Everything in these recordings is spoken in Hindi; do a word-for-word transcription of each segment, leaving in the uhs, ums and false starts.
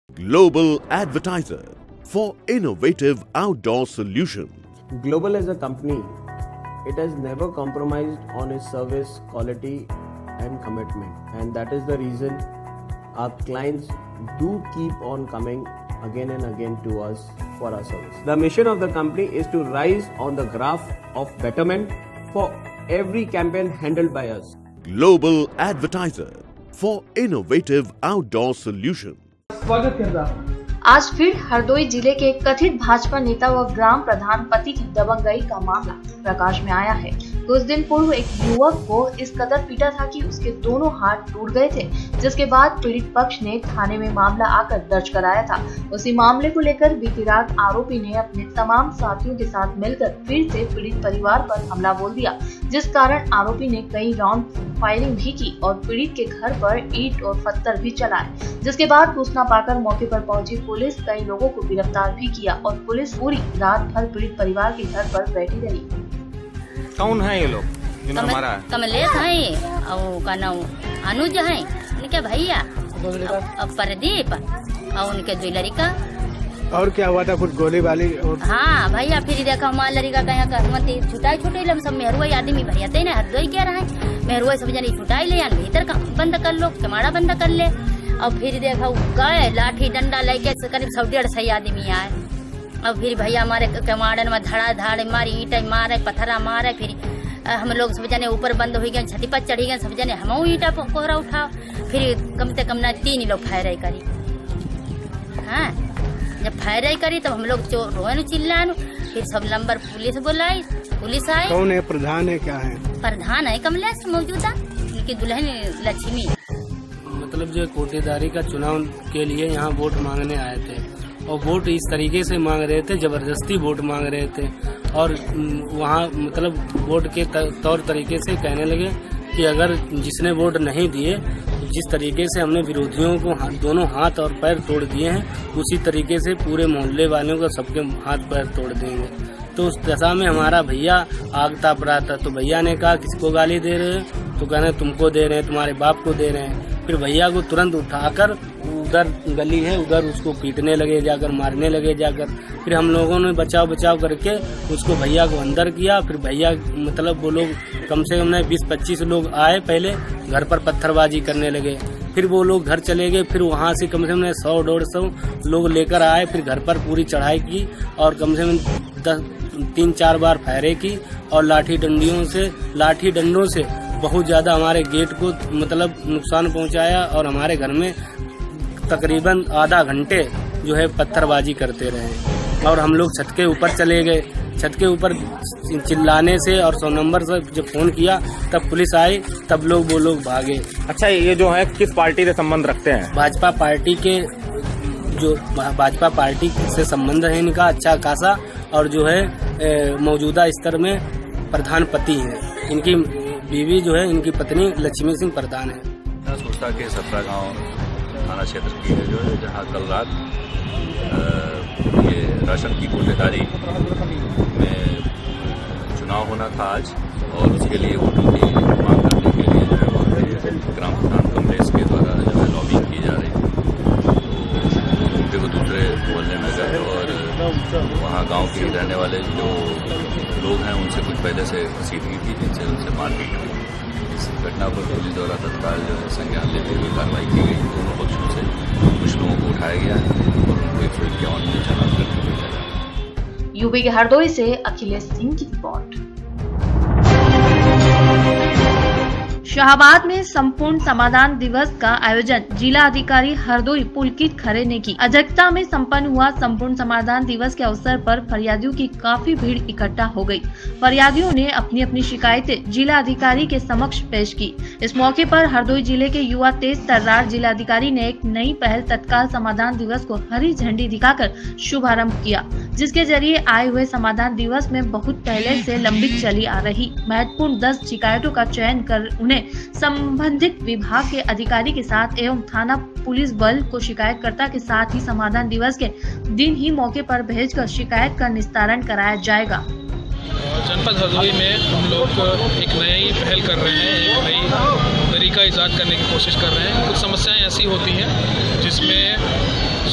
Global advertiser for innovative outdoor solutions. Global as a company, it has never compromised on its service quality and commitment, and that is the reason our clients do keep on coming again and again to us for our service. The mission of the company is to rise on the graph of betterment for every campaign handled by us. Global advertiser for innovative outdoor solutions. स्वागत कर रहा हूं। आज फिर हरदोई जिले के कथित भाजपा नेता व ग्राम प्रधान पति की दबंगई का मामला प्रकाश में आया है। कुछ दिन पूर्व एक युवक को इस कदर पीटा था कि उसके दोनों हाथ टूट गए थे, जिसके बाद पीड़ित पक्ष ने थाने में मामला आकर दर्ज कराया था। उसी मामले को लेकर बीती रात आरोपी ने अपने तमाम साथियों के साथ मिलकर फिर से पीड़ित परिवार पर हमला बोल दिया, जिस कारण आरोपी ने कई राउंड फायरिंग भी की और पीड़ित के घर पर ईंट और पत्थर भी चलाए। जिसके बाद सूचना पाकर मौके पर पहुंची पुलिस कई लोगों को गिरफ्तार भी किया और पुलिस पूरी रात भर पीड़ित परिवार के घर पर बैठी रही। कौन है ये लोग? कमल, कमलेश है और का नाम अनुज है, उनके भैया और प्रदीप और उनके दो लड़का। और क्या हुआ था? कुछ गोली वाली और... हाँ भैया, फिर देखा हमारा लड़का कहीं का छुटाई छुटाई लम सब मेहरुआ आदमी भैया थे ना, हरदोई क्या रहा है मेहरुआ सब जने छुटाई ले यार भीतर का बंद कर लो, कमाड़ा बंद कर ले। और फिर देखा गए लाठी डंडा लेके करीब सौ डेढ़ सौ आदमी आए। और फिर भैया हमारे कमाड़न में धड़ा धाड़ मारी, ईंट मारे, पत्थरा मारे। फिर हम लोग सब जने ऊपर बंद हो गए, छती पर चढ़ी गए सब जने, हम ईंटा कोहरा उठा। फिर कम से कम ना तीन लोग फायर करी। हाँ, जब फायर करी तब हम लोग रोए चिल्लान। फिर सब नंबर पुलिस बुलाई, पुलिस आई। कौन है? प्रधान है? क्या है? प्रधान है कमलेश मौजूदा, उनकी दुल्हन लक्ष्मी। मतलब जो कोटेदारी का चुनाव के लिए यहाँ वोट मांगने आए थे और वोट इस तरीके से मांग रहे थे, जबरदस्ती वोट मांग रहे थे। और वहाँ मतलब वोट के तौर तरीके से कहने लगे कि अगर जिसने वोट नहीं दिए, जिस तरीके से हमने विरोधियों को हाथ, दोनों हाथ और पैर तोड़ दिए हैं, उसी तरीके से पूरे मोहल्ले वालों को सबके हाथ पैर तोड़ देंगे। तो उस दशा में हमारा भैया आग ताप रहा था। तो भैया ने कहा किसको गाली दे रहे हैं? तो कहने तुमको दे रहे हैं, तुम्हारे बाप को दे रहे हैं। फिर भैया को तुरंत उठाकर उधर गली है उधर उसको पीटने लगे जाकर, मारने लगे जाकर। फिर हम लोगों ने बचाव बचाव करके उसको भैया को अंदर किया। फिर भैया मतलब वो लोग कम से कम बीस पच्चीस लोग आए, पहले घर पर पत्थरबाजी करने लगे। फिर वो लोग घर चले गए। फिर वहाँ से कम से कम सौ डेढ़ सौ लोग लेकर आए। फिर घर पर पूरी चढ़ाई की और कम से कम दस तीन चार बार फायरें की और लाठी डंडियों से लाठी डंडों से बहुत ज्यादा हमारे गेट को मतलब नुकसान पहुंचाया। और हमारे घर में तकरीबन आधा घंटे जो है पत्थरबाजी करते रहे। और हम लोग छत के ऊपर चले गए। छत के ऊपर चिल्लाने से और सौ नंबर से जब फोन किया तब पुलिस आई, तब लोग वो लोग भागे। अच्छा, ये जो है किस पार्टी से संबंध रखते हैं? भाजपा पार्टी के, जो भाजपा पार्टी से संबंध है इनका अच्छा खासा। और जो है मौजूदा स्तर में प्रधान पति है, इनकी बीवी जो है इनकी पत्नी लक्ष्मी सिंह प्रधान है। सोसा के सत्रा गांव थाना क्षेत्र की है जो है, जहां कल रात ये राशन की कोटेदारी में चुनाव होना था आज, और उसके लिए वोटों की मांग करने के लिए जो है वहाँ ग्राम प्रधान कमलेश के द्वारा जो है लॉबिंग की जा रही है। तो मुद्दे को दूसरे मोहल्ले में गए और वहाँ गांव के रहने वाले जो लोग हैं उनसे कुछ पहले से सीधी की, जिनसे उनसे मारपीट हुई। इस घटना पर पुलिस द्वारा तत्काल जो है संज्ञान लेते हुए कार्रवाई की गई। दोनों पक्षों से कुछ लोगों को उठाया गया है और उनको एक सौ इक्यावन में चालान करके भेजा गया। यूपी के हरदोई से अखिलेश सिंह की रिपोर्ट। शाहबाद में संपूर्ण समाधान दिवस का आयोजन जिला अधिकारी हरदोई पुलकित खरे ने की अध्यक्षता में संपन्न हुआ। संपूर्ण समाधान दिवस के अवसर पर फरियादियों की काफी भीड़ इकट्ठा हो गई। फरियादियों ने अपनी अपनी शिकायतें जिला अधिकारी के समक्ष पेश की। इस मौके पर हरदोई जिले के युवा तेज तर्रार जिला अधिकारी ने एक नई पहल तत्काल समाधान दिवस को हरी झंडी दिखाकर शुभारंभ किया, जिसके जरिए आए हुए समाधान दिवस में बहुत पहले से लंबित चली आ रही महत्वपूर्ण दस शिकायतों का चयन कर उन्हें संबंधित विभाग के अधिकारी के साथ एवं थाना पुलिस बल को शिकायतकर्ता के साथ ही समाधान दिवस के दिन ही मौके पर भेजकर शिकायत का निस्तारण कराया जाएगा। जनपद हरदोई में हम लोग एक नई पहल कर रहे हैं, एक नई तरीका ईजाद करने की कोशिश कर रहे हैं। कुछ समस्याएं ऐसी होती हैं जिसमें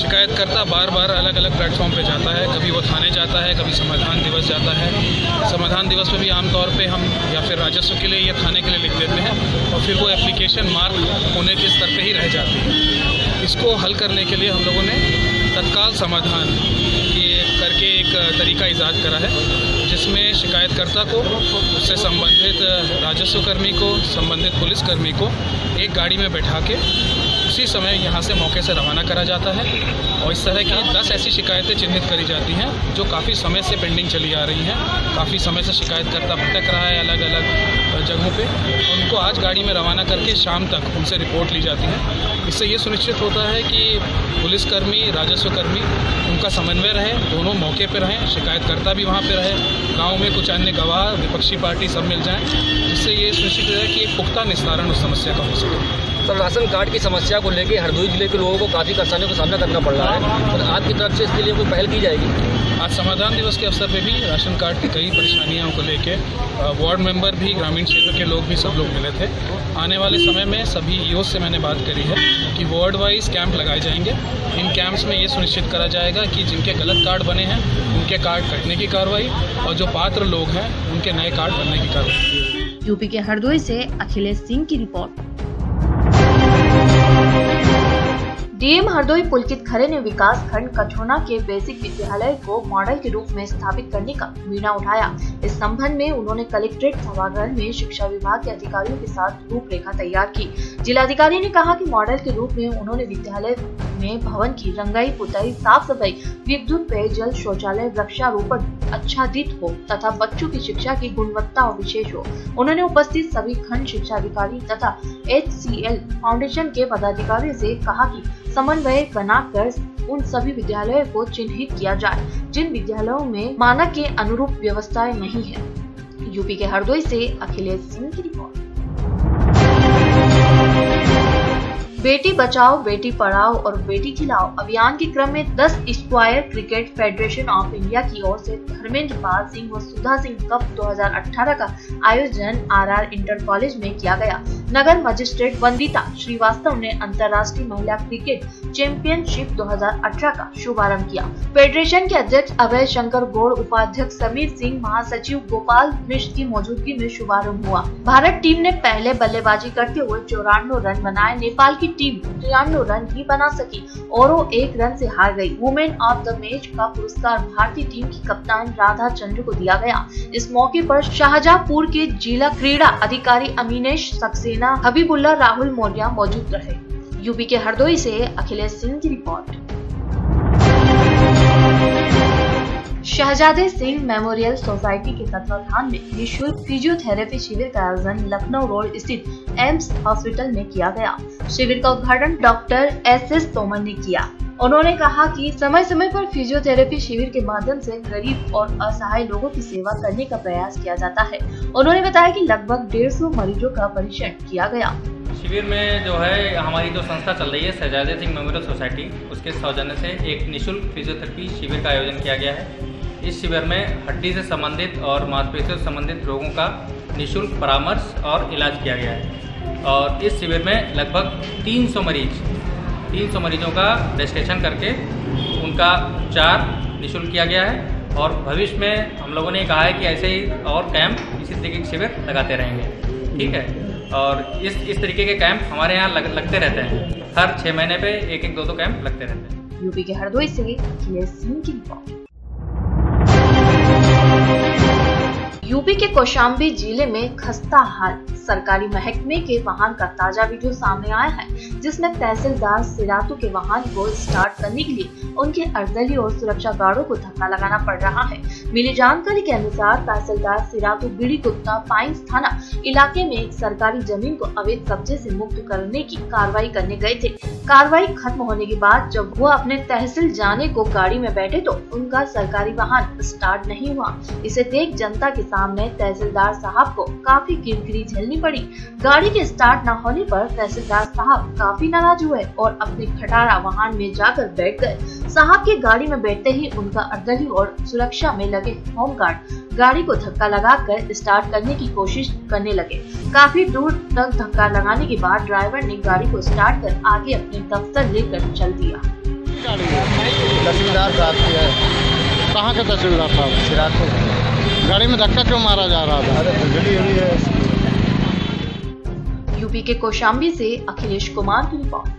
शिकायतकर्ता बार बार अलग अलग प्लेटफॉर्म पे जाता है, कभी वो थाने जाता है, कभी समाधान दिवस जाता है। समाधान दिवस पे भी आमतौर पे हम या फिर राजस्व के लिए या थाने के लिए लिख देते हैं और फिर वो एप्लीकेशन मार्क होने के स्तर पे ही रह जाती है। इसको हल करने के लिए हम लोगों ने तत्काल समाधान की करके एक तरीका ईजाद करा है, जिसमें शिकायतकर्ता को, उससे संबंधित राजस्व कर्मी को, संबंधित पुलिसकर्मी को एक गाड़ी में बैठा के उसी समय यहाँ से मौके से रवाना करा जाता है और इस तरह की दस ऐसी शिकायतें चिन्हित करी जाती हैं जो काफ़ी समय से पेंडिंग चली आ रही हैं। काफ़ी समय से शिकायतकर्ता भटक रहा है अलग अलग जगहों पे, उनको आज गाड़ी में रवाना करके शाम तक उनसे रिपोर्ट ली जाती है। इससे ये सुनिश्चित होता है कि पुलिसकर्मी, राजस्व कर्मी, उनका समन्वय रहे, दोनों मौके पर रहें, शिकायतकर्ता भी वहाँ पर रहे, गाँव में कुछ अन्य गवाह, विपक्षी पार्टी सब मिल जाएँ, जिससे ये सुनिश्चित है कि एक पुख्ता निस्तारण उस समस्या का हो सके। सर, राशन कार्ड की समस्या को लेकर हरदोई जिले के लोगों को काफ़ी परेशानियों का सामना करना पड़ रहा है, और आपकी तरफ से इसके लिए कोई पहल की जाएगी? आज समाधान दिवस के अवसर पे भी राशन कार्ड की कई परेशानियों को लेके वार्ड मेंबर भी, ग्रामीण क्षेत्र के लोग भी, सब लोग मिले थे। आने वाले समय में सभी ईओ से मैंने बात करी है कि वार्ड वाइज कैंप लगाए जाएंगे। इन कैंप्स में ये सुनिश्चित करा जाएगा कि जिनके गलत कार्ड बने हैं उनके कार्ड कटने की कार्रवाई और जो पात्र लोग हैं उनके नए कार्ड बनने की कार्रवाई। यूपी के हरदोई से अखिलेश सिंह की रिपोर्ट। डीएम हरदोई पुलकित खरे ने विकास खंड कठोना के बेसिक विद्यालय को मॉडल के रूप में स्थापित करने का बीड़ा उठाया। इस संबंध में उन्होंने कलेक्ट्रेट सभागार में शिक्षा विभाग के अधिकारियों के साथ रूपरेखा तैयार की। जिलाधिकारी ने कहा कि मॉडल के रूप में उन्होंने विद्यालय में भवन की रंगाई पुताई, साफ सफाई, विद्युत, पेयजल, शौचालय, वृक्षारोपण आच्छादित हो तथा बच्चों की शिक्षा की गुणवत्ता और विशेष हो। उन्होंने उपस्थित सभी खंड शिक्षा अधिकारी तथा एच सी एल फाउंडेशन के पदाधिकारियों से कहा कि समन्वय बनाकर उन सभी विद्यालयों को चिन्हित किया जाए जिन विद्यालयों में मानक के अनुरूप व्यवस्थाएं नहीं है। यूपी के हरदोई से अखिलेश सिंह की रिपोर्ट। बेटी बचाओ, बेटी पढ़ाओ और बेटी खिलाओ अभियान के क्रम में दस square cricket federation of India की ओर से धर्मेंद्र पाल सिंह व सुधा सिंह कप दो हज़ार अठारह का आयोजन आरआर इंटर कॉलेज में किया गया। नगर मजिस्ट्रेट वंदिता श्रीवास्तव ने अंतर्राष्ट्रीय महिला क्रिकेट चैंपियनशिप दो हज़ार अठारह का शुभारंभ किया। फेडरेशन के अध्यक्ष अभय शंकर गौड़, उपाध्यक्ष समीर सिंह, महासचिव गोपाल मिश्र की मौजूदगी में शुभारंभ हुआ। भारत टीम ने पहले बल्लेबाजी करते हुए चौरानवे रन बनाए। नेपाल की टीम तिरानवे रन ही बना सकी और वो एक रन से हार गई। वुमेन ऑफ द मैच का पुरस्कार भारतीय टीम की कप्तान राधा चंद्र को दिया गया। इस मौके पर शाहजहांपुर के जिला क्रीड़ा अधिकारी अमीनेश सक्सेना, हबीबुल्ला, राहुल मौर्य मौजूद रहे। यूपी के हरदोई से अखिलेश सिंह की रिपोर्ट। शहजादे सिंह मेमोरियल सोसाइटी के तत्वावधान में निःशुल्क फिजियोथेरेपी शिविर का आयोजन लखनऊ रोड स्थित एम्स हॉस्पिटल में किया गया। शिविर का उद्घाटन डॉक्टर एस एस तोमर ने किया। उन्होंने कहा कि समय समय पर फिजियोथेरेपी शिविर के माध्यम से गरीब और असहाय लोगों की सेवा करने का प्रयास किया जाता है। उन्होंने बताया कि लगभग डेढ़ सौ मरीजों का परीक्षण किया गया। शिविर में जो है हमारी जो संस्था चल रही है शहजादे सिंह मेमोरियल सोसाइटी, उसके सौजन्य से एक निःशुल्क फिजियोथेरेपी शिविर का आयोजन किया गया है। इस शिविर में हड्डी से संबंधित और मांसपेशियों से संबंधित रोगों का निःशुल्क परामर्श और इलाज किया गया है और इस शिविर में लगभग तीन सौ मरीज तीन सौ मरीजों का रजिस्ट्रेशन करके उनका उपचार निःशुल्क किया गया है और भविष्य में हम लोगों ने कहा है कि ऐसे ही और कैंप इसी तरीके के शिविर लगाते रहेंगे। ठीक है, और इस इस तरीके के कैंप हमारे यहाँ लग, लगते रहते हैं। हर छः महीने पे एक एक दो दो कैंप लगते रहते हैं। यूपी के हरदोई से अखिलेश सिंह की रिपोर्ट। यूपी के कौशाम्बी जिले में खस्ता हाल सरकारी महकमे के वाहन का ताजा वीडियो सामने आया है, जिसमें तहसीलदार सिरातू के वाहन को स्टार्ट करने के लिए उनके अर्दली और सुरक्षा गार्डों को धक्का लगाना पड़ रहा है। मिली जानकारी के अनुसार तहसीलदार सिरातू बीड़ी गुप्ता पाइंस थाना इलाके में एक सरकारी जमीन को अवैध कब्जे से मुक्त करने की कार्रवाई करने गए थे। कार्रवाई खत्म होने के बाद जब वो अपने तहसील जाने को गाड़ी में बैठे तो उनका सरकारी वाहन स्टार्ट नहीं हुआ। इसे देख जनता के सामने तहसीलदार साहब को काफी किरकिरी झेलनी पड़ी। गाड़ी के स्टार्ट न होने पर तहसीलदार साहब काफी नाराज हुए और अपने खटारा वाहन में जाकर बैठ गए। साहब की गाड़ी में बैठते ही उनका अर्दली और सुरक्षा में लगे होमगार्ड गाड़ी को धक्का लगाकर स्टार्ट करने की कोशिश करने लगे। काफी दूर तक धक्का लगाने के बाद ड्राइवर ने गाड़ी को स्टार्ट कर आगे अपने दफ्तर लेकर चल दिया। तहसीलदार साहब की है। कहाँ के तहसीलदार साहब? सिराजपुर। गाड़ी में धक्का क्यों मारा जा रहा था? अरे बिजली हुई है। यूपी के कौशाम्बी से अखिलेश कुमार की रिपोर्ट।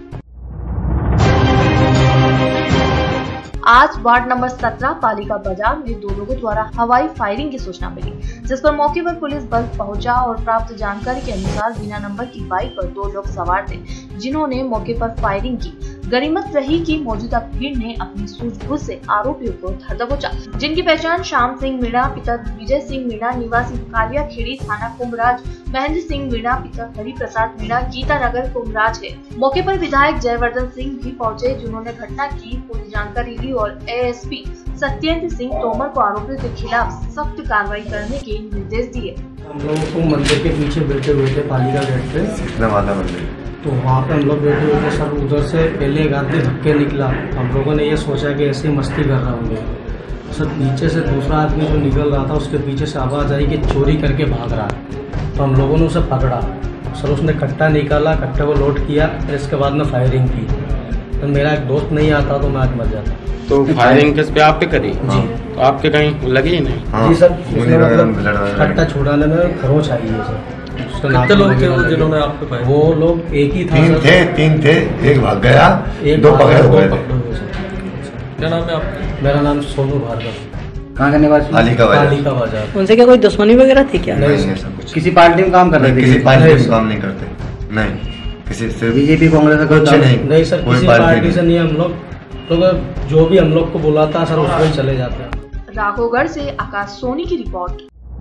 आज वार्ड नंबर सत्रह पालिका बाजार में दो लोगों द्वारा हवाई फायरिंग की सूचना मिली, जिस पर मौके पर पुलिस बल पहुंचा और प्राप्त जानकारी के अनुसार बिना नंबर की बाइक पर दो लोग सवार थे, जिन्होंने मौके पर फायरिंग की। गनीमत रही कि मौजूदा भीड़ ने अपनी सूझबूझ से आरोपियों को धर दबोचा, जिनकी पहचान श्याम सिंह मीणा पिता विजय सिंह मीणा निवासी कालिया खेड़ी थाना कुमराज, महेंद्र सिंह मीणा पिता हरि प्रसाद मीणा गीता नगर कुमराज है। मौके पर विधायक जयवर्धन सिंह भी पहुंचे, जिन्होंने घटना की पूरी जानकारी ली और एएसपी सत्येंद्र सिंह तोमर को आरोपियों के खिलाफ सख्त कार्रवाई करने के निर्देश दिए। हम लोगों को मंदिर के पीछे बैठे हुए थे पालिका गेट पे, तो वहाँ पे हम लोग बैठे हुए थे सर। उधर से पहले एक आदमी धक्के निकला, हम लोगों ने ये सोचा कि ऐसे मस्ती कर रहा होंगे सर। पीछे से दूसरा आदमी जो निकल रहा था उसके पीछे से आवाज़ आई कि चोरी करके भाग रहा है, तो हम लोगों ने उसे पकड़ा सर। उसने कट्टा निकाला, कट्टे को लोड किया, फिर इसके बाद में फायरिंग की। तो मेरा एक दोस्त नहीं आता तो मैं आज मर जाता। तो फायरिंग किस पे? आप पे करी? जी। तो आपके कहीं लगी ही नहीं? हाँ। जी सर, मतलब कट्टा छुड़ाने में खरोच आई है सर। कितने लोग थे जिन्होंने आपको पाया? वो लोग एक ही था। तीन थे, तीन थे, एक भाग गया, एक दो पकड़े हुए थे। क्या नाम है आपका? मेरा नाम सोनू भार्गव। कहाँ का निवासी? पालिका बाजार। पालिका बाजार। उनसे क्या कोई दुश्मनी वगैरह थी क्या? नहीं, ऐसा कुछ। किसी पार्टी में काम कर रहे थे? किसी पार्टी में काम नहीं करते, नहीं। किसी से बीजेपी कांग्रेस का कुछ नहीं? नहीं सर, किसी पार्टी से नहीं। हम लोग तो जो भी हम लोग को बुलाता सर उसको ही चले जाते हैं। राघोगढ़ से आकाश सोनी की रिपोर्ट।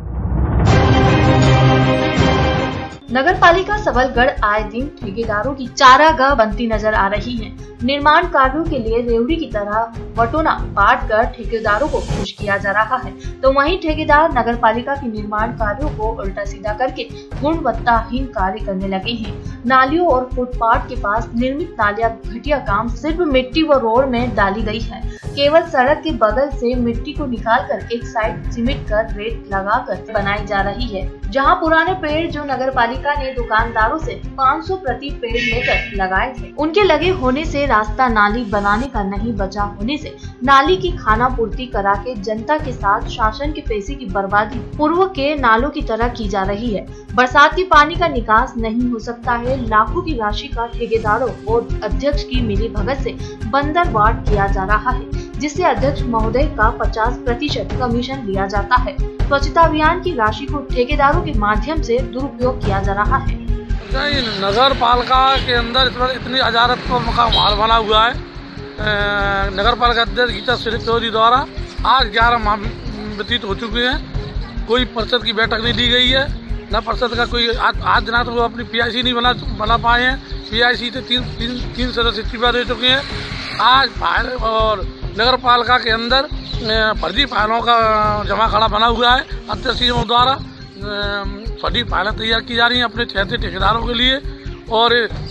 नगर पालिका सबलगढ़ आए दिन ठेकेदारों की चारागाह बनती नजर आ रही है। निर्माण कार्यों के लिए रेवड़ी की तरह बटोना बांट कर ठेकेदारों को खुश किया जा रहा है, तो वहीं ठेकेदार नगर पालिका के निर्माण कार्यों को उल्टा सीधा करके गुणवत्ताहीन कार्य करने लगे हैं। नालियों और फुटपाथ के पास निर्मित नालियां घटिया काम सिर्फ मिट्टी व रोड में डाली गई है। केवल सड़क के बगल से मिट्टी को निकालकर एक साइड सीमेंट कर रेत लगाकर बनाई जा रही है, जहां पुराने पेड़ जो नगर पालिका ने दुकानदारों से पाँच सौ प्रति पेड़ लेकर लगाए थे, उनके लगे होने से रास्ता नाली बनाने का नहीं बचा होने से नाली की खाना पूर्ति करा के जनता के साथ शासन के पैसे की बर्बादी पूर्व के नालों की तरह की जा रही है। बरसात के पानी का निकास नहीं हो सकता है। लाखों की राशि का ठेकेदारों और अध्यक्ष की मिली भगत से बंदरवाट किया जा रहा है, जिससे अध्यक्ष महोदय का पचास प्रतिशत कमीशन लिया जाता है। स्वच्छता अभियान की राशि को ठेकेदारों के माध्यम से दुरुपयोग किया जा रहा है। नगर पालिका के अंदर इतनी अजारत का माहौल बना हुआ है। नगर पालिका अध्यक्ष गीता चौधरी द्वारा आज ग्यारह माह व्यतीत हो चुके हैं, कोई परिषद की बैठक नहीं दी गई है, न परिषद का कोई आज आज दिना तो वो अपनी पीआईसी नहीं बना बना पाए हैं। पीआईसी से तीन तीन तीन सदस्य इस्तीफा दे चुके हैं। आज फाइल और नगर पालिका के अंदर फर्जी फाइलों का जमा खड़ा बना हुआ है। अध्यक्ष द्वारा फर्जी फाइलें तैयार की जा रही हैं अपने छह ठेकेदारों के लिए, और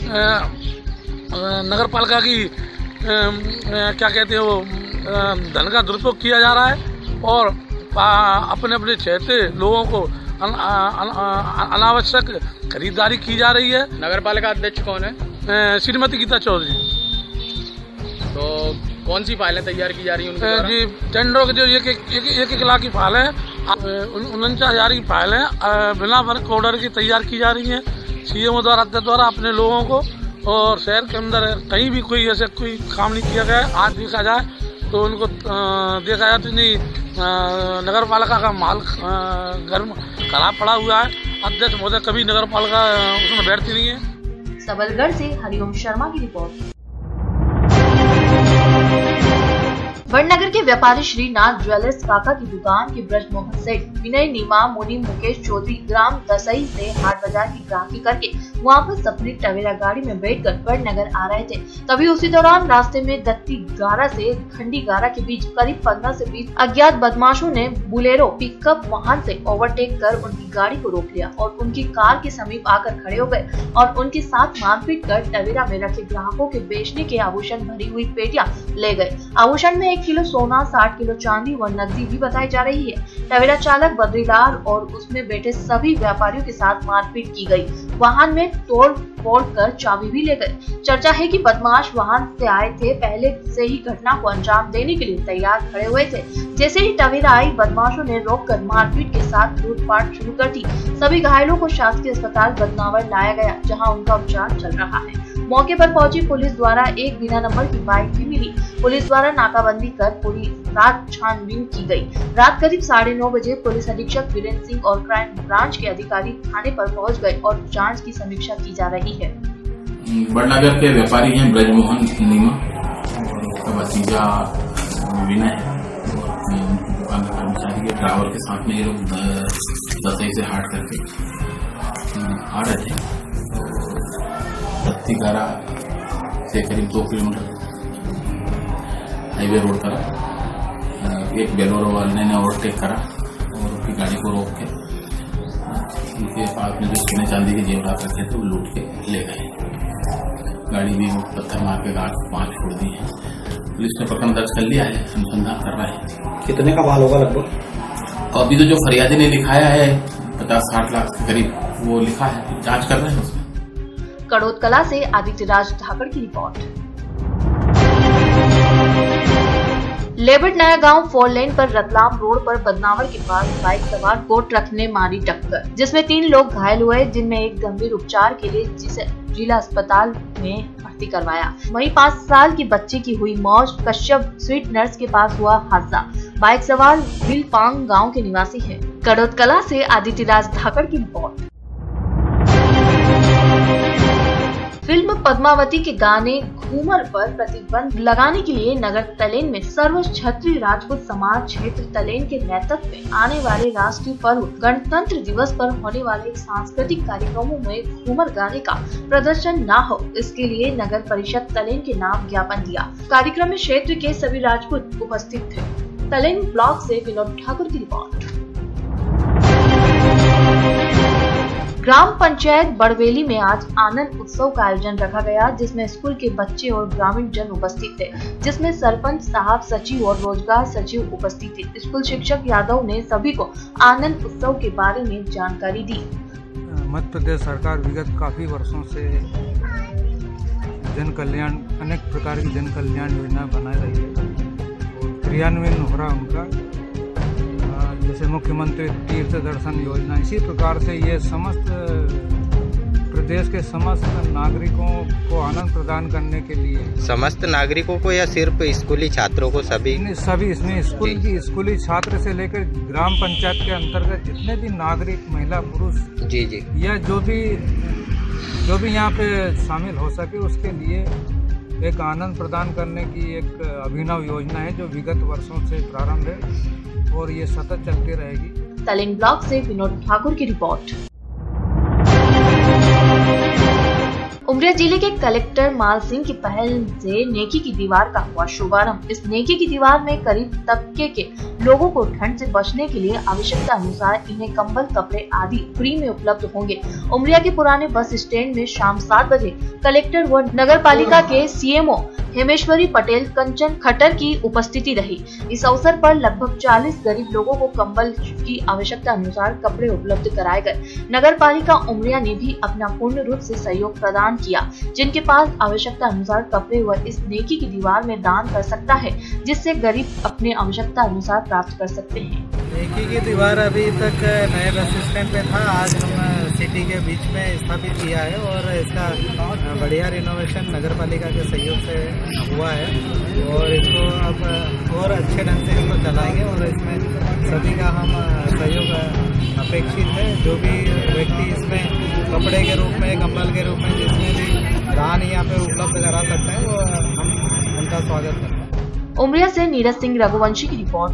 नगर पालिका की क्या कहते हैं वो धन का दुरुपयोग किया जा रहा है और अपने अपने छहते लोगों को अन, अन, अनावश्यक खरीदारी की जा रही है। नगर पालिका अध्यक्ष कौन है? श्रीमती गीता चौधरी। तो कौन सी फाइलें तैयार की जा रही हैं उनके द्वारा? जी टेंडरों के जो एक एक, एक, एक, एक लाख की फाइल है, उनचास हजार की फाइल है बिना वर्क ऑर्डर की तैयार की जा रही है सीएमओ द्वारा अध्यक्ष द्वारा अपने लोगों को, और शहर के अंदर कहीं भी कोई ऐसे कोई काम नहीं किया गया है। आज देखा जाए तो उनको देखा जाए तो नहीं नगर पालिका का माल गर्म खराब पड़ा हुआ है। अध्यक्ष महोदय कभी नगर पालिका उसमें बैठती नहीं है। सबलगढ़ से हरिओम शर्मा की रिपोर्ट। वडनगर के व्यापारी श्रीनाथ ज्वेलर्स काका की दुकान के ब्रजमोहन सेठ विनय नीमा मुनि मुकेश चौधरी ग्राम दसई से हाट बाजार की ग्राहकी करके वापस अपनी टवेरा गाड़ी में बैठकर वडनगर आ रहे थे। तभी उसी दौरान रास्ते में दत्ती गारा से खंडी गारा के बीच करीब पंद्रह से बीस अज्ञात बदमाशों ने बुलेरो पिकअप वाहन से ओवरटेक कर उनकी गाड़ी को रोक लिया और उनकी कार के समीप आकर खड़े हो गए और उनके साथ मारपीट कर टवेरा में रखे ग्राहकों के बेचने के आभूषण भरी हुई पेटियां ले गए। आभूषण में एक किलो सोना, साठ किलो चांदी व नकदी भी बताई जा रही है। टवेरा चालक बद्रीलाल और उसमें बैठे सभी व्यापारियों के साथ मारपीट की गई। वाहन में तोड़ फोड़कर चाबी भी ले गए। चर्चा है कि बदमाश वाहन से आए थे, पहले से ही घटना को अंजाम देने के लिए तैयार खड़े हुए थे। जैसे ही टवेरा आई, बदमाशों ने रोककर मारपीट के साथ लूटपाट शुरू कर दी। सभी घायलों को शासकीय अस्पताल बदनावर लाया गया, जहां उनका उपचार चल रहा है। मौके पर पहुंची पुलिस द्वारा एक बिना नंबर की बाइक भी मिली। पुलिस द्वारा नाकाबंदी कर पूरी रात छानबीन की गई। रात करीब साढ़े नौ बजे पुलिस अधीक्षक वीरेंद्र सिंह और क्राइम ब्रांच के अधिकारी थाने पर पहुंच गए और जांच की समीक्षा की जा रही है। बड़नगर के व्यापारी हैं ब्रजमोहन नीमा और उसका भतीजा विनय दुकान का कर्मचारी के ड्राइवर के साथ में ये लोग दसई से हाट करके आ रहे थे। दत्तीगारा से करीब दो किलोमीटर हाईवे रोड पर एक बेलोरो वाले ने ओवरटेक करा और उसकी गाड़ी को रोक के उनके पास में जो सोने चांदी के जेवरात रखे थे वो लूट के ले गए। गाड़ी भी पत्थर मार के गाड़ पांच छोड़ दी है। पुलिस ने प्रकरण दर्ज कर लिया है, अनुसंधान कर रहा है। कितने का माल होगा लगभग? अभी तो जो फरियादी ने लिखाया है पचास साठ लाख के करीब वो लिखा है, जांच कर रहे हैं उसमें। कड़ोद कला से आदित्य राज ठाकर की रिपोर्ट। लेबट नया गांव फोर लेन पर रतलाम रोड पर बदनावर के पास बाइक सवार को ट्रक ने मारी टक्कर, जिसमें तीन लोग घायल हुए, जिनमें एक गंभीर उपचार के लिए जिसे जिला अस्पताल में भर्ती करवाया। वहीं पाँच साल की बच्ची की हुई मौत। कश्यप स्वीट नर्स के पास हुआ हादसा। बाइक सवार विलपांग गाँव के निवासी है। कड़ोद कला से आदित्य राज ठाकर की रिपोर्ट। फिल्म पद्मावती के गाने घूमर पर प्रतिबंध लगाने के लिए नगर तलेन में सर्व क्षत्रिय राजपूत समाज क्षेत्र तलेन के नेतृत्व में आने वाले राष्ट्रीय पर्व गणतंत्र दिवस पर होने वाले सांस्कृतिक कार्यक्रमों में घूमर गाने का प्रदर्शन न हो, इसके लिए नगर परिषद तलेन के नाम ज्ञापन दिया। कार्यक्रम में क्षेत्र के सभी राजपूत उपस्थित थे। तलेन ब्लॉक से विनोद ठाकुर की रिपोर्ट। ग्राम पंचायत बड़वेली में आज आनंद उत्सव का आयोजन रखा गया, जिसमें स्कूल के बच्चे और ग्रामीण जन उपस्थित थे, जिसमें सरपंच साहब, सचिव और रोजगार सचिव उपस्थित थे। स्कूल शिक्षक यादव ने सभी को आनंद उत्सव के बारे में जानकारी दी। मध्य प्रदेश सरकार विगत काफी वर्षों से जन कल्याण अनेक प्रकार की जन कल्याण योजना बना रही है और क्रियान्वयन हो रहा उनका, जैसे मुख्यमंत्री तीर्थ दर्शन योजना। इसी प्रकार से ये समस्त प्रदेश के समस्त नागरिकों को आनंद प्रदान करने के लिए, समस्त नागरिकों को या सिर्फ स्कूली छात्रों को? सभी सभी इसमें स्कूल की स्कूली छात्र से लेकर ग्राम पंचायत के अंतर्गत जितने भी नागरिक, महिला, पुरुष जी जी या जो भी जो भी यहाँ पे शामिल हो सके, उसके लिए एक आनंद प्रदान करने की एक अभिनव योजना है जो विगत वर्षों से प्रारंभ है और ये सतत चलती रहेगी। तलेन ब्लॉक से विनोद ठाकुर की रिपोर्ट। उमरिया जिले के कलेक्टर माल सिंह की पहल से नेकी की दीवार का हुआ शुभारंभ। इस नेकी की दीवार में गरीब तबके के लोगों को ठंड से बचने के लिए आवश्यकता अनुसार इन्हें कंबल, कपड़े आदि फ्री में उपलब्ध होंगे। उमरिया के पुराने बस स्टैंड में शाम सात बजे कलेक्टर व नगर पालिका के सीएमओ हेमेश्वरी पटेल कंचन खट्टर की उपस्थिति रही। इस अवसर पर लगभग चालीस गरीब लोगों को कंबल की आवश्यकता अनुसार कपड़े उपलब्ध कराए गए। नगर पालिका उमरिया ने भी अपना पूर्ण रूप से सहयोग प्रदान किया। जिनके पास आवश्यकता अनुसार कपड़े व इस नेकी की दीवार में दान कर सकता है, जिससे गरीब अपने आवश्यकता अनुसार प्राप्त कर सकते हैं। नेकी की दीवार अभी तक नए बस स्टैंड पे था, आज हम सिटी के बीच में स्थापित किया है और इसका बढ़िया रिनोवेशन नगर पालिका के सहयोग से हुआ है और इसको अब और अच्छे ढंग से इसको चलाएंगे और इसमें सभी का हम सहयोग अपेक्षित है। जो भी व्यक्ति इसमें कपड़े के रूप में, कंबल के रूप में जिसमें भी दान यहाँ पे उपलब्ध करा सकते हैं वो हम उनका स्वागत करते हैं। उमरिया से नीरज सिंह रघुवंशी की रिपोर्ट।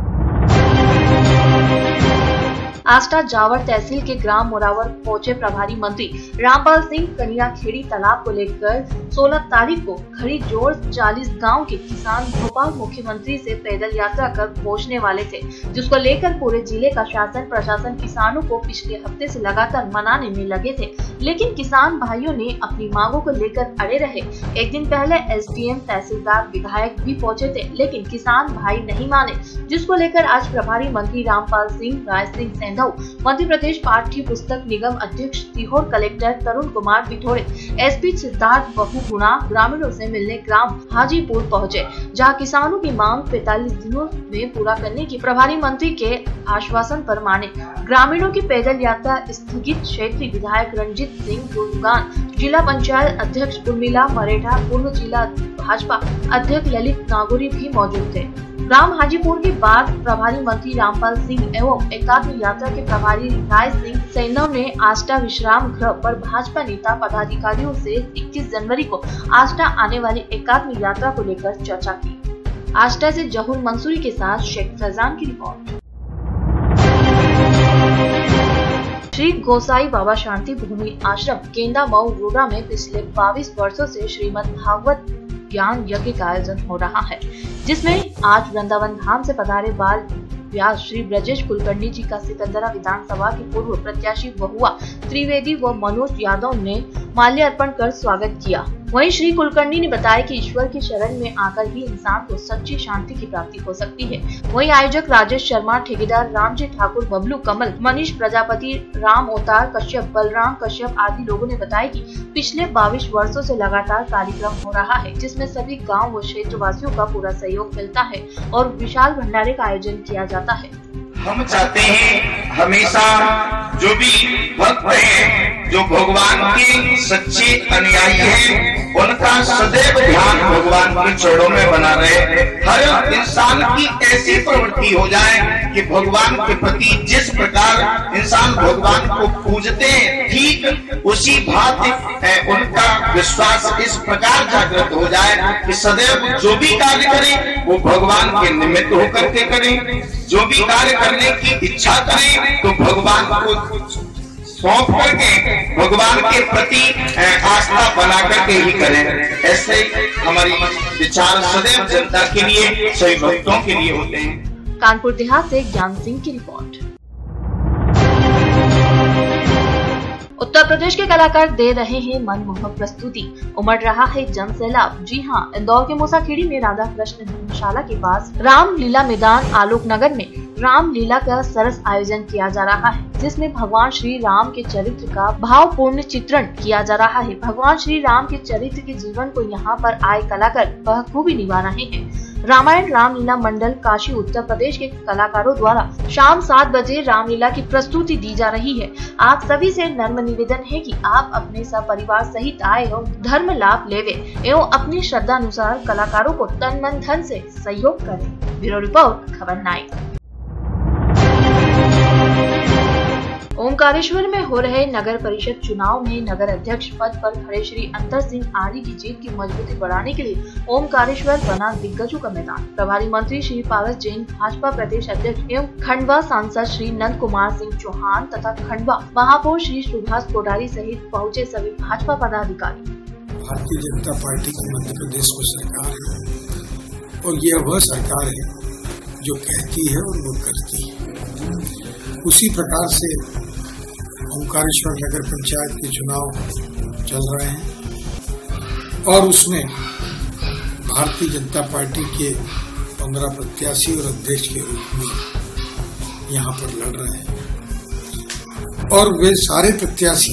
आष्टा जावर तहसील के ग्राम मोरावर पहुंचे प्रभारी मंत्री रामपाल सिंह कनिया खेड़ी तालाब को लेकर सोलह तारीख को खड़ी जोड़ चालीस गांव के किसान भोपाल मुख्यमंत्री से पैदल यात्रा कर पहुंचने वाले थे, जिसको लेकर पूरे जिले का शासन प्रशासन किसानों को पिछले हफ्ते से लगातार मनाने में लगे थे, लेकिन किसान भाइयों ने अपनी मांगों को लेकर अड़े रहे। एक दिन पहले एसडीएम, तहसीलदार, विधायक भी पहुंचे थे, लेकिन किसान भाई नहीं माने, जिसको लेकर आज प्रभारी मंत्री रामपाल सिंह, राय सिंह सेंधव, मध्य प्रदेश पाठ्य पुस्तक निगम अध्यक्ष सीहोर कलेक्टर तरुण कुमार पिथोड़े, एसपी सिद्धार्थ बहुगुणा ग्रामीणों से मिलने ग्राम हाजीपुर पहुंचे, जहां किसानों की मांग पैंतालीस दिनों में पूरा करने की प्रभारी मंत्री के आश्वासन पर माने। ग्रामीणों की पैदल यात्रा स्थगित। क्षेत्रीय विधायक रंजीत सिंह गुनगान, जिला पंचायत अध्यक्ष उर्मिला मरेठा, पूर्व जिला भाजपा अध्यक्ष ललित नागोरी भी मौजूद थे। ग्राम हाजीपुर के बाद प्रभारी मंत्री रामपाल सिंह एवं एकात्म यात्रा के प्रभारी राय सिंह सैनव ने आष्टा विश्राम गृह पर भाजपा नेता पदाधिकारियों से इक्कीस जनवरी को आष्टा आने वाली एकात्म यात्रा को लेकर चर्चा की। आष्टा से जहूर मंसूरी के साथ शेख फैजान की रिपोर्ट। श्री गोसाई बाबा शांति भूमि आश्रम केंदा मऊ रोड़ा में पिछले बाईस वर्षों से श्रीमद् भागवत ज्ञान यज्ञ का आयोजन हो रहा है, जिसमें आज वृंदावन धाम से पधारे बाल व्यास श्री ब्रजेश कुलकर्णी जी का सिकंदरा विधानसभा के पूर्व प्रत्याशी बहुआ त्रिवेदी व मनोज यादव ने माल्यार्पण कर स्वागत किया। वहीं श्री कुलकर्णी ने बताया कि ईश्वर की शरण में आकर ही इंसान को सच्ची शांति की प्राप्ति हो सकती है। वहीं आयोजक राजेश शर्मा, ठेकेदार रामजी ठाकुर, बबलू कमल, मनीष प्रजापति, राम अवतार कश्यप, बलराम कश्यप आदि लोगों ने बताया कि पिछले बाईस वर्षों से लगातार कार्यक्रम हो रहा है, जिसमें सभी गाँव व क्षेत्र वासियों का पूरा सहयोग मिलता है और विशाल भंडारे का आयोजन किया जाता है। हम चाहते हैं हमेशा जो भी भक्त हैं, जो भगवान के सच्चे अनुयायी हैं, उनका सदैव ध्यान भगवान के चरणों में बना रहे। हर इंसान की ऐसी प्रवृत्ति हो जाए कि भगवान के प्रति जिस प्रकार इंसान भगवान को पूजते हैं, ठीक उसी भांति उनका विश्वास इस प्रकार जागृत हो जाए कि सदैव जो भी कार्य करें वो भगवान के निमित्त होकर के करें। जो भी कार्य करने की इच्छा करें तो भगवान को सौंप करके भगवान के प्रति आस्था बना करके ही करें। ऐसे हमारी विचार सदैव जनता के लिए, सभी भक्तों के लिए होते हैं। कानपुर देहात से ज्ञान सिंह की रिपोर्ट। उत्तर प्रदेश के कलाकार दे रहे हैं मनमोहक प्रस्तुति, उमड़ रहा है जन सैलाब। जी हां, इंदौर के मूसाखेड़ी में राधा कृष्ण धर्मशाला के पास रामलीला मैदान आलोक नगर में रामलीला का सरस आयोजन किया जा रहा है, जिसमें भगवान श्री राम के चरित्र का भावपूर्ण चित्रण किया जा रहा है। भगवान श्री राम के चरित्र के जीवन को यहाँ पर आए कलाकार बखूबी निभा रहे हैं। रामायण रामलीला मंडल काशी उत्तर प्रदेश के कलाकारों द्वारा शाम सात बजे रामलीला की प्रस्तुति दी जा रही है। आप सभी से नम्र निवेदन है कि आप अपने सपरिवार सहित आए एवं धर्म लाभ लेवे एवं अपनी श्रद्धा अनुसार कलाकारों को तन मन धन से सहयोग करें। Bureau report, Khabar nine. Omkareshwar में हो रहे नगर परिषद चुनाव में नगर अध्यक्ष पद पर खड़े श्री अंतर सिंह आर्य की जीत की मजबूती बढ़ाने के लिए ओमकारेश्वर बना दिग्गजों का मैदान। प्रभारी मंत्री श्री पारस जैन, भाजपा प्रदेश अध्यक्ष एवं खंडवा सांसद श्री नंद कुमार सिंह चौहान तथा खंडवा महापौर श्री सुभाष कोठारी सहित पहुँचे सभी भाजपा पदाधिकारी। भारतीय जनता पार्टी की मध्य प्रदेश में सरकार है और यह वह सरकार है जो कहती है और वो करती है। उसी प्रकार से ओमकारेश्वर नगर पंचायत के चुनाव चल रहे हैं और उसमें भारतीय जनता पार्टी के पंद्रह प्रत्याशी और अध्यक्ष के रूप में यहाँ पर लड़ रहे हैं और वे सारे प्रत्याशी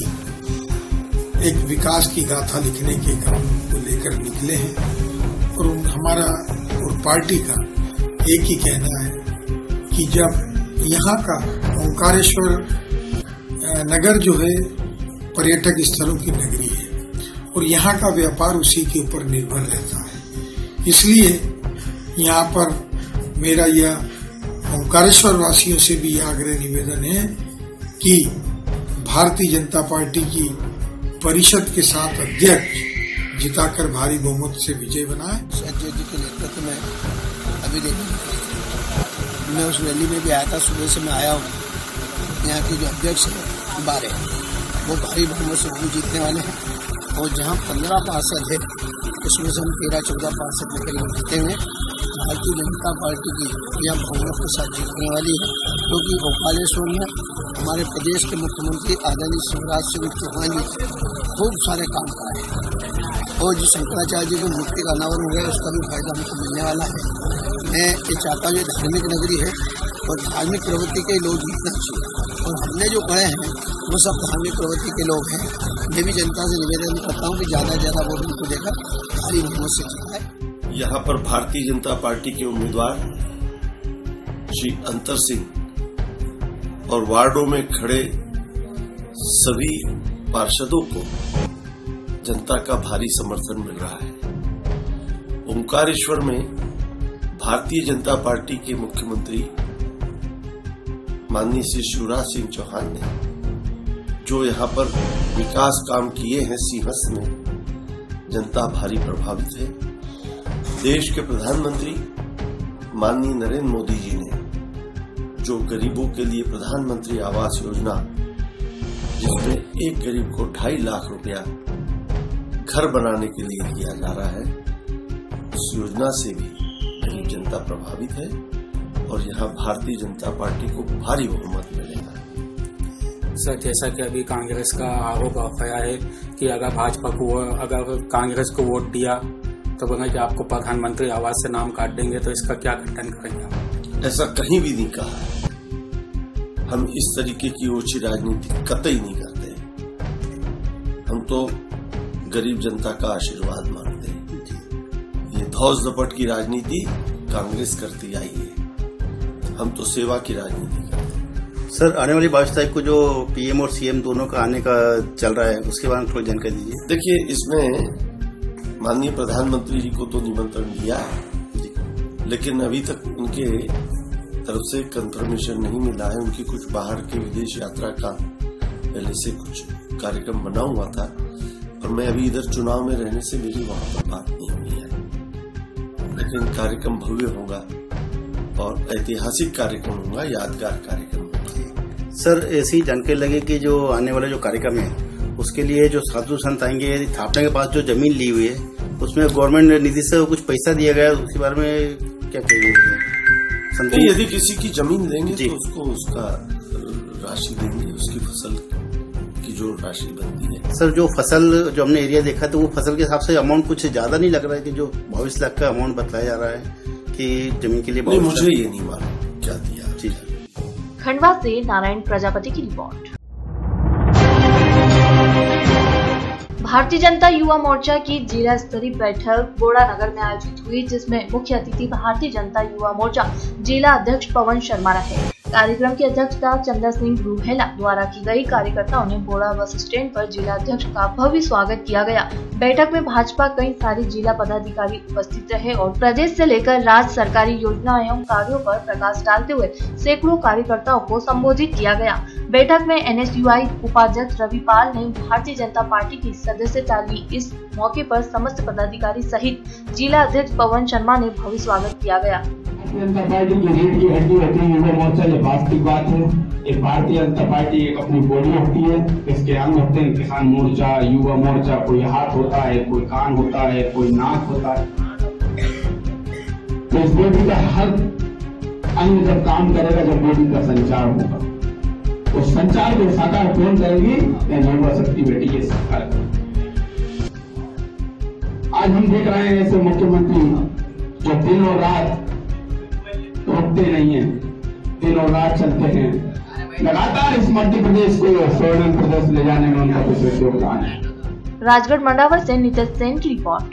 एक विकास की गाथा लिखने के काम को लेकर निकले हैं और हमारा और पार्टी का एक ही कहना है कि जब यहाँ का ओमकारेश्वर नगर जो है पर्यटक स्थलों की नगरी है और यहाँ का व्यापार उसी के ऊपर निर्भर रहता है, इसलिए यहाँ पर मेरा यह ओमकारेश्वर वासियों से भी आग्रह निवेदन है कि भारतीय जनता पार्टी की परिषद के साथ अध्यक्ष जिताकर भारी बहुमत से विजय बनाए। संजय जी के नेतृत्व में अभी देखिए मैं उस रैली में भी आया था, सुबह से मैं आया हूँ। यहाँ के जो अध्यक्ष है बारे वो भारी बहुमत से भी जीतने वाले हैं और जहाँ पंद्रह पार्षद है उसमें से हम तेरह चौदह पार्षद के करीब जीते हुए भारतीय जनता पार्टी की यह बहुमत के साथ जीतने वाली है, क्योंकि ओमकारेश्वर में हमारे प्रदेश के मुख्यमंत्री आदरणीय शिवराज सिंह चौहान जी खूब सारे काम कराए हैं और जो शंकराचार्य जी को मूर्ति का अनावरण हो गया उसका भी फायदा हमको मिलने वाला है। मैं ये चाहता हूँ ये धार्मिक नगरी है और धार्मिक प्रवृत्ति के लोग जीतना चाहिए। और हमने जो पढ़े हैं वो सब धार्मिक प्रवृत्ति के लोग हैं। मैं भी जनता से निवेदन करता हूँ कि ज़्यादा से ज़्यादा वोट उनको देकर भारी बहुमत से जिताए। यहाँ पर भारतीय जनता पार्टी के उम्मीदवार श्री अंतर सिंह और वार्डों में खड़े सभी पार्षदों को जनता का भारी समर्थन मिल रहा है। ओंकारेश्वर में भारतीय जनता पार्टी के मुख्यमंत्री माननीय श्री शिवराज सिंह चौहान ने जो यहाँ पर विकास काम किए हैं सिंहस्थ में, जनता भारी प्रभावित है। देश के प्रधानमंत्री माननीय नरेंद्र मोदी जी ने जो गरीबों के लिए प्रधानमंत्री आवास योजना, जिसमें एक गरीब को ढाई लाख रुपया घर बनाने के लिए दिया जा रहा है, उस योजना से भी गरीब जनता प्रभावित है और यहाँ भारतीय जनता पार्टी को भारी बहुमत मिलेगा। सर, जैसा कि अभी कांग्रेस का आरोप आया है कि अगर भाजपा को अगर कांग्रेस को वोट दिया तो बोला कि आपको प्रधानमंत्री आवास से नाम काट देंगे, तो इसका क्या खंडन करेंगे? ऐसा कहीं भी नहीं कहा है। हम इस तरीके की ओछी राजनीति कतई नहीं करते। हम तो गरीब जनता का आशीर्वाद मांगते हैं। ये धौस दपट की राजनीति कांग्रेस करती आई है, हम तो सेवा की राजनीति करते हैं। सर, आने वाली बाईस तारीख को जो पीएम और सीएम दोनों का आने का चल रहा है, उसके बारे में थोड़ी जानकारी दीजिए। देखिए, इसमें माननीय प्रधानमंत्री जी को तो निमंत्रण दिया है, लेकिन अभी तक उनके तरफ से कंफर्मेशन नहीं मिला है। उनकी कुछ बाहर के विदेश यात्रा का पहले से कुछ कार्यक्रम बना हुआ था और मैं अभी इधर चुनाव में रहने से मेरी वहां पर बात नहीं हुई है, लेकिन कार्यक्रम भव्य होगा और ऐतिहासिक कार्यक्रम होगा, यादगार कार्यक्रम होगा। सर, ऐसी जानकारी लगे कि जो आने वाला जो कार्यक्रम है उसके लिए जो साधु संत आएंगे, थापना के पास जो जमीन ली हुई है उसमें गवर्नमेंट निधि से कुछ पैसा दिया गया, उसके बारे में क्या कहिए? यदि किसी की जमीन देंगे तो उसको उसका राशि देंगे, उसकी फसल की जो राशि बनती है। सर, जो फसल जो हमने एरिया देखा तो वो फसल के हिसाब से अमाउंट कुछ ज्यादा नहीं लग रहा है कि जो बाईस लाख का अमाउंट बताया जा रहा है कि जमीन के लिए? नहीं, मुझे ये नहीं मालूम क्या दिया। खंडवा से नारायण प्रजापति की रिपोर्ट। भारतीय जनता युवा मोर्चा की जिला स्तरीय बैठक बोड़ा नगर में आयोजित हुई, जिसमें मुख्य अतिथि भारतीय जनता युवा मोर्चा जिला अध्यक्ष पवन शर्मा रहे। कार्यक्रम की अध्यक्षता चंद्र सिंह रूहेला द्वारा की गई। कार्यकर्ताओं ने बोड़ा बस स्टैंड पर जिला अध्यक्ष का भव्य स्वागत किया गया। बैठक में भाजपा कई सारे जिला पदाधिकारी उपस्थित रहे और प्रदेश से लेकर राज्य सरकारी योजना एवं कार्यों पर प्रकाश डालते हुए सैकड़ों कार्यकर्ताओं को संबोधित किया गया। बैठक में एनएसयूआई उपाध्यक्ष रवि पाल ने भारतीय जनता पार्टी की सदस्यता ली। इस मौके पर समस्त पदाधिकारी सहित जिला अध्यक्ष पवन शर्मा ने भव्य स्वागत किया गया। जनता पार्टी की रीढ़ की हड्डी होती है युवा मोर्चा, ये वास्तविक बात है। एक भारतीय जनता पार्टी एक अपनी बॉडी होती है, इसके अंग होते हैं किसान मोर्चा, युवा मोर्चा, कोई हाथ होता है, कोई कान होता है, कोई नाक होता है। तो इस बॉडी का हर अंग जब काम करेगा, जब बॉडी का संचार होगा, तो संचार को साकार कौन करेगी? युवा शक्ति बेटी ये साकार करेगी। आज हम देख रहे हैं ऐसे मुख्यमंत्री जो दिन और रात रुकते नहीं है, दिन और रात चलते हैं, लगातार इस मध्य प्रदेश को स्वर्णिम प्रदेश ले जाने में उनका विशेष योगदान है। राजगढ़ मंडावर से नितेश सेन की रिपोर्ट।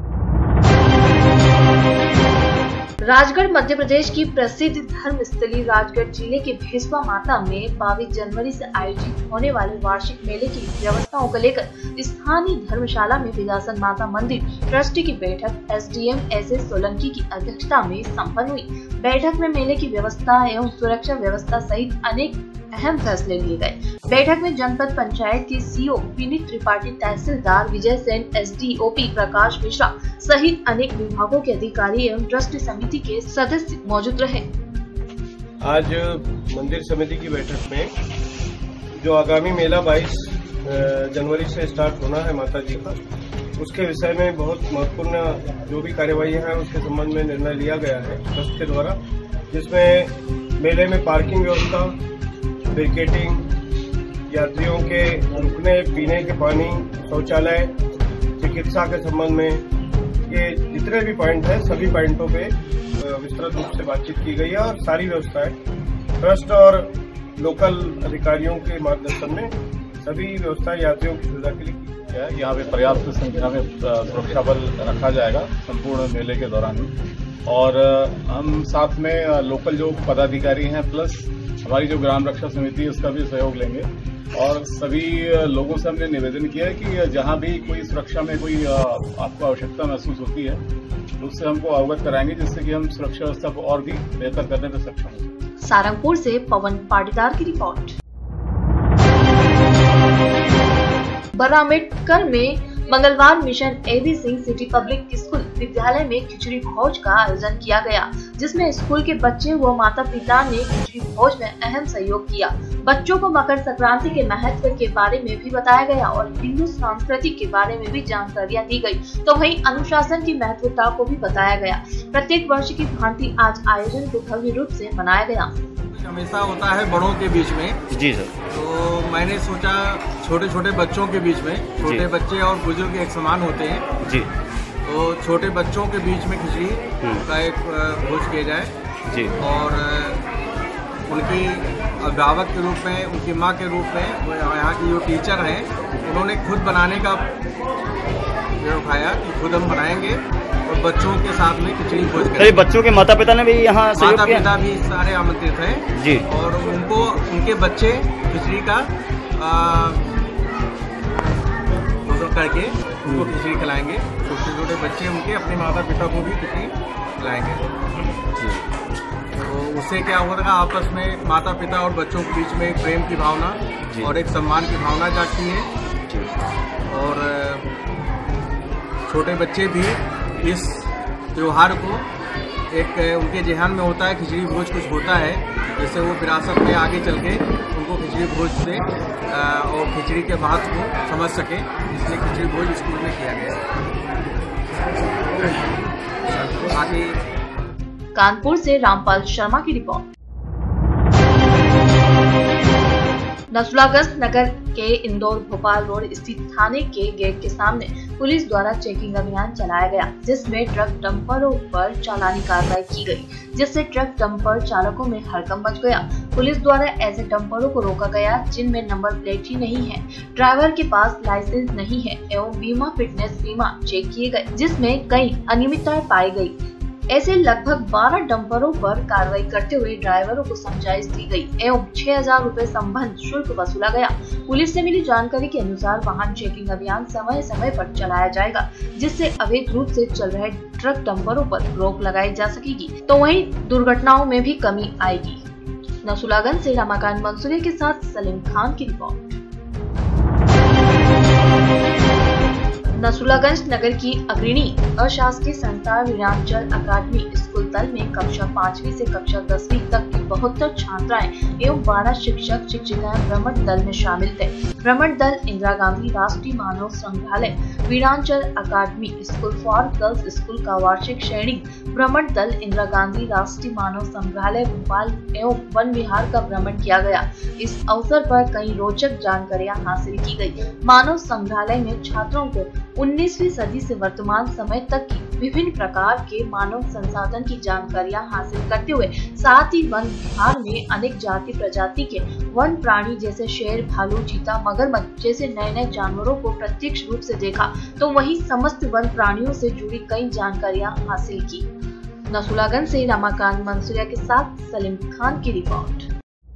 राजगढ़ मध्य प्रदेश की प्रसिद्ध धर्म स्थली राजगढ़ जिले के भेसवा माता में बाईस जनवरी से आयोजित होने वाले वार्षिक मेले की व्यवस्थाओं को लेकर स्थानीय धर्मशाला में विलासन माता मंदिर ट्रस्टी की बैठक एसडीएम एस एस सोलंकी की अध्यक्षता में संपन्न हुई। बैठक में मेले की व्यवस्था एवं सुरक्षा व्यवस्था सहित अनेक अहम फैसले लिए गए। बैठक में जनपद पंचायत के सीओ विनीत त्रिपाठी, तहसीलदार विजय सेन, एसडीओपी प्रकाश मिश्रा सहित अनेक विभागों के अधिकारी एवं ट्रस्ट समिति के सदस्य मौजूद रहे। आज मंदिर समिति की बैठक में जो आगामी मेला बाईस जनवरी से स्टार्ट होना है माता जी का, उसके विषय में बहुत महत्वपूर्ण जो भी कार्यवाही है उसके संबंध में निर्णय लिया गया है ट्रस्ट के द्वारा, जिसमें मेले में पार्किंग व्यवस्था, बैरिकेडिंग, यात्रियों के रुकने पीने के पानी, शौचालय, चिकित्सा के संबंध में ये जितने भी पॉइंट हैं सभी पॉइंटों पे विस्तृत रूप से बातचीत की गई है और सारी व्यवस्थाएं ट्रस्ट और लोकल अधिकारियों के मार्गदर्शन में सभी व्यवस्थाएं यात्रियों की सुविधा के लिए की है। यहाँ पे पर्याप्त संख्या में सुरक्षा बल रखा जाएगा संपूर्ण मेले के दौरान, और हम साथ में लोकल जो पदाधिकारी हैं प्लस हमारी जो ग्राम रक्षा समिति है उसका भी सहयोग लेंगे। और सभी लोगों से हमने निवेदन किया है कि जहां भी कोई सुरक्षा में कोई आपको आवश्यकता महसूस होती है तो उससे हमको अवगत कराएंगे, जिससे कि हम सुरक्षा व्यवस्था को और भी बेहतर करने में सक्षम हों। सारंगपुर से पवन पाटीदार की रिपोर्ट। बरामेडकर में मंगलवार mission AB Singh city public school विद्यालय में खिचड़ी भोज का आयोजन किया गया, जिसमें स्कूल के बच्चे व माता पिता ने खिचड़ी भोज में अहम सहयोग किया। बच्चों को मकर संक्रांति के महत्व के बारे में भी बताया गया और हिंदू संस्कृति के बारे में भी जानकारियां दी गई, तो वहीं अनुशासन की महत्वता को भी बताया गया। प्रत्येक वर्ष की भांति आज आयोजन को भव्य रूप से मनाया गया। हमेशा होता है बड़ों के बीच में। जी सर। तो मैंने सोचा छोटे छोटे बच्चों के बीच में, छोटे बच्चे और बुजुर्ग एक समान होते हैं जी, तो छोटे बच्चों के बीच में खिचड़ी का एक भोज किया जाए जी, और उनकी अभिभावक के रूप में, उनकी माँ के रूप में, यहाँ की जो टीचर हैं उन्होंने खुद बनाने का उठाया कि खुद हम बनाएंगे और बच्चों के साथ में खिचड़ी भोज करेंगे। बच्चों के माता पिता ने भी यहाँ माता पिता भी सारे आमंत्रित हैं जी, और उनको उनके बच्चे खिचड़ी का करके उनको खिचड़ी खिलाएंगे। छोटे छोटे बच्चे उनके अपने माता पिता को भी खिचड़ी खिलाएंगे। तो उससे क्या होगा, आपस में माता पिता और बच्चों के बीच में एक प्रेम की भावना और एक सम्मान की भावना जागती है, और छोटे बच्चे भी इस त्योहार को एक उनके जेहन में होता है खिचड़ी भोज कुछ होता है, जैसे वो विरासत में आगे चल के उनको खिचड़ी भोज से और खिचड़ी के महत्व को समझ सके, इसलिए खिचड़ी भोज स्कूल में किया गया। आगे कानपुर से रामपाल शर्मा की रिपोर्ट। नसुलागंज नगर के इंदौर भोपाल रोड स्थित थाने के गेट के सामने पुलिस द्वारा चेकिंग अभियान चलाया गया, जिसमें ट्रक डंपरों पर चालानी कार्रवाई की गई, जिससे ट्रक डंपर चालकों में हड़कंप मच गया। पुलिस द्वारा ऐसे डंपरों को रोका गया जिनमें नंबर प्लेट ही नहीं है, ड्राइवर के पास लाइसेंस नहीं है एवं बीमा फिटनेस बीमा चेक किए गए, जिसमें कई अनियमितताएं पाई गयी। ऐसे लगभग बारह डंपरों पर कार्रवाई करते हुए ड्राइवरों को समझाइश दी गई एवं छह हजार रूपए संबंध शुल्क वसूला गया। पुलिस से मिली जानकारी के अनुसार वाहन चेकिंग अभियान समय समय पर चलाया जाएगा, जिससे अवैध रूप से चल रहे ट्रक डंपरों पर रोक लगाई जा सकेगी, तो वहीं दुर्घटनाओं में भी कमी आएगी। नसुलागंज से रमाकांत मंसूरिया के साथ सलीम खान की रिपोर्ट। नसुलागंज नगर की अग्रणी अशासकीय संस्था वीरांचल अकादमी स्कूल दल में कक्षा पांचवी से कक्षा दसवीं तक की बहत्तर छात्राएं एवं बारह शिक्षक शिक्षिकाएं भ्रमण दल में शामिल थे। भ्रमण दल इंदिरा गांधी राष्ट्रीय मानव संग्रहालय, Veeranchal academy school for girls school का वार्षिक श्रेणी भ्रमण दल इंदिरा गांधी राष्ट्रीय मानव संग्रहालय भोपाल एवं वन विहार का भ्रमण किया गया। इस अवसर पर कई रोचक जानकारियां हासिल की गई। मानव संग्रहालय में छात्रों को उन्नीसवीं सदी से वर्तमान समय तक की विभिन्न प्रकार के मानव संसाधन की जानकारियां हासिल करते हुए साथ ही वन विहार में अनेक जाति प्रजाति के वन प्राणी जैसे शेर, भालू, चीता, मगरमच्छ जैसे नए नए जानवरों को प्रत्यक्ष रूप से देखा, तो वहीं समस्त वन प्राणियों से जुड़ी कई जानकारियां हासिल की। नसुलागंज से रमाकांत मंसूरिया के साथ सलीम खान की रिपोर्ट।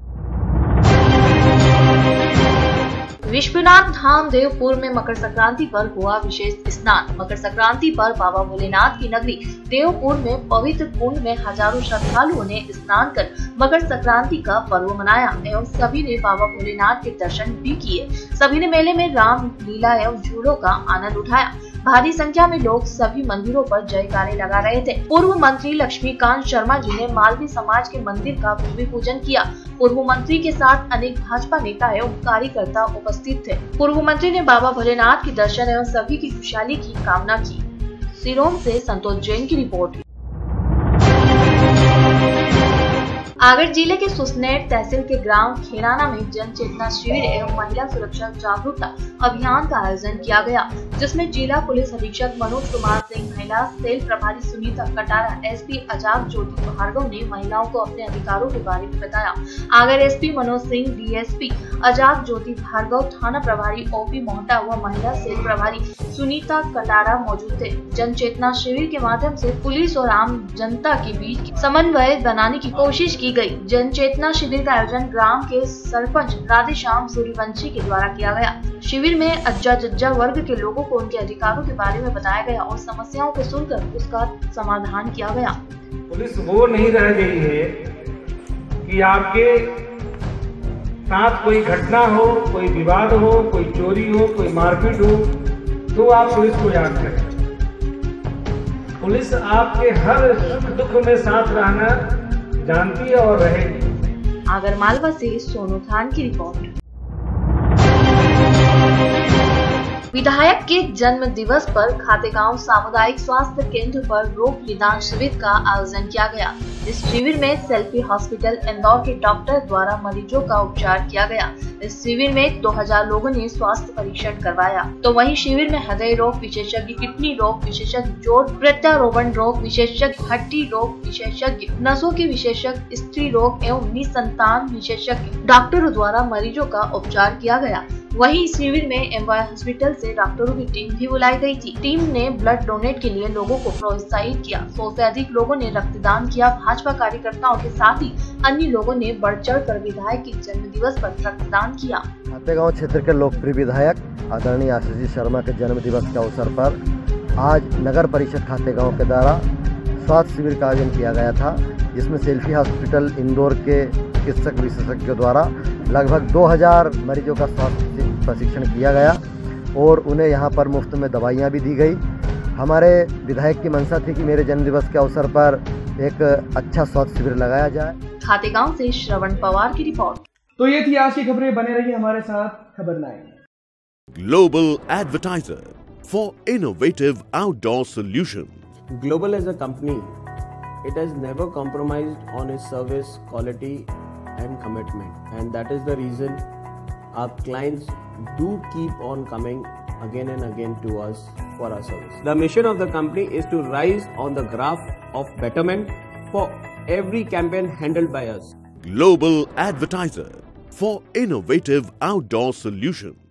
विश्वनाथ धाम देवपुर में मकर संक्रांति पर हुआ विशेष स्नान। मकर संक्रांति पर बाबा भोलेनाथ की नगरी देवपुर में पवित्र कुंड में हजारों श्रद्धालुओं ने स्नान कर मकर संक्रांति का पर्व मनाया एवं सभी ने बाबा भोलेनाथ के दर्शन भी किए। सभी ने मेले में राम लीला एवं झूलों का आनंद उठाया। भारी संख्या में लोग सभी मंदिरों पर जयकारे लगा रहे थे। पूर्व मंत्री लक्ष्मीकांत शर्मा जी ने मालवी समाज के मंदिर का भूमि पूजन किया। पूर्व मंत्री के साथ अनेक भाजपा नेता एवं कार्यकर्ता उपस्थित थे। पूर्व मंत्री ने बाबा भोलेनाथ के दर्शन एवं सभी की खुशहाली की कामना की। सिरोम से संतोष जैन की रिपोर्ट। आगर जिले के सुसनेर तहसील के ग्राम खेराना में जन चेतना शिविर एवं महिला सुरक्षा जागरूकता अभियान का आयोजन किया गया, जिसमें जिला पुलिस अधीक्षक मनोज कुमार सिंह, महिला सेल प्रभारी सुनीता कटारा, एसपी अजाब ज्योति भार्गव ने महिलाओं को अपने अधिकारों के बारे में बताया। आगर एसपी मनोज सिंह, डीएसपी अजाब ज्योति भार्गव, थाना प्रभारी ओपी मोहटा व महिला सेल प्रभारी सुनीता कटारा मौजूद थे। जन चेतना शिविर के माध्यम से पुलिस और आम जनता के बीच समन्वय बनाने की कोशिश की गई। जन चेतना शिविर का आयोजन ग्राम के सरपंच राधेश्याम सूर्यवंशी के द्वारा किया गया। शिविर में अज्जा जज्जा वर्ग के लोगों को उनके अधिकारों के बारे में बताया गया और समस्याओं को सुनकर उसका समाधान किया गया। पुलिस वो नहीं रह गई है कि आपके साथ कोई घटना हो, कोई विवाद हो, कोई चोरी हो, कोई मारपीट हो तो आप पुलिस को याद करें। पुलिस आपके हर सुख दुख में साथ रहना जानती है और रहेगी। आगर मालवा से सोनू खान की रिपोर्ट। विधायक के जन्म दिवस पर खातेगांव सामुदायिक स्वास्थ्य केंद्र पर रोग निदान शिविर का आयोजन किया गया। इस शिविर में सेल्फी हॉस्पिटल इंदौर के डॉक्टर द्वारा मरीजों का उपचार किया गया। इस शिविर में दो हज़ार लोगों ने स्वास्थ्य परीक्षण करवाया। तो वहीं शिविर में हृदय रोग विशेषज्ञ, किडनी रोग विशेषज्ञ, जोड़ प्रत्यारोपण रोग विशेषज्ञ, हड्डी रोग विशेषज्ञ, नसों के विशेषज्ञ, स्त्री रोग एवं निसंतान विशेषज्ञ डॉक्टरों द्वारा मरीजों का उपचार किया गया। वहीं इस शिविर में एमवाय हॉस्पिटल से डॉक्टरों की टीम भी बुलाई गई थी। टीम ने ब्लड डोनेट के लिए लोगों को प्रोत्साहित किया। सौ से अधिक लोगों ने रक्तदान किया। भाजपा कार्यकर्ताओं के साथ ही अन्य लोगों ने बढ़ चढ़ कर विधायक के जन्म दिवस पर रक्तदान किया। खातेगांव क्षेत्र के लोकप्रिय विधायक आदरणीय आशीष शर्मा के जन्म दिवस के अवसर पर आज नगर परिषद खातेगांव के द्वारा स्वास्थ्य शिविर का आयोजन किया गया था, जिसमें सेल्फी हॉस्पिटल इंदौर के चिकित्सक विशेषज्ञों द्वारा लगभग दो हज़ार मरीजों का स्वास्थ्य प्रशिक्षण किया गया और उन्हें यहाँ पर मुफ्त में दवाइयाँ भी दी गई। हमारे विधायक की मंशा थी कि मेरे जन्म दिवस के अवसर पर एक अच्छा स्वास्थ्य शिविर लगाया जाए। खातेगांव से श्रवण पवार की रिपोर्ट। तो ये थी आज की खबरें। बने रहिए हमारे साथ Khabar nine. Global advertiser for innovative outdoor solution. Global as a company, it has never compromised on its service quality and commitment, and that is the reason our clients do keep on coming again and again to us for our service. The mission of the company is to rise on the graph of betterment for every campaign handled by us. Global advertiser for innovative outdoor solution.